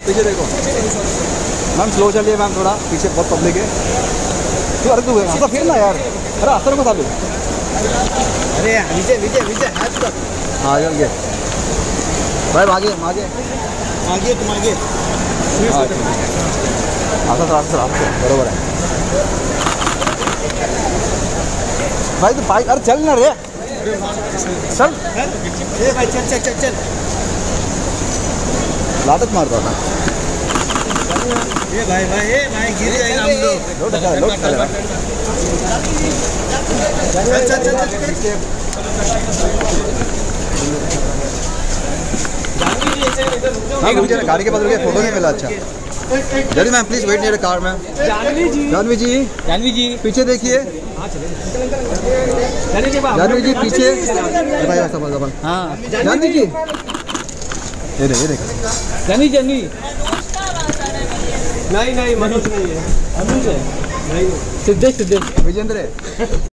पीछे देखो ma'am, slow चलिए मैम, थोड़ा पीछे बहुत पब्लिक है। तू अरे तू ऐसा फिर ना यार, अरे असर को चालू। अरे विजय विजय विजय हाथ कर। हाँ चल गए भाई, आगे आगे आगे तुम आगे। असर बरोबर है भाई। तो बाइक, अरे चल ना रे, चल ए भाई चल चल चल चल। लातक मारता था। ए भाई गिर जाएगा हम लोग। लोट चल चल चल चल। हाँ मुझे गाड़ी के पास रुके, फोटो नहीं मिला। अच्छा जल्दी ma'am, please wait near car ma'am. Janhvi ji पीछे देखिए, जानवी जी पीछे। भाई हाँ जानवी जी, ये देखो जानवी नहीं मनोज नहीं है, अनुज है। नहीं सिद्धेश विजेंद्र है।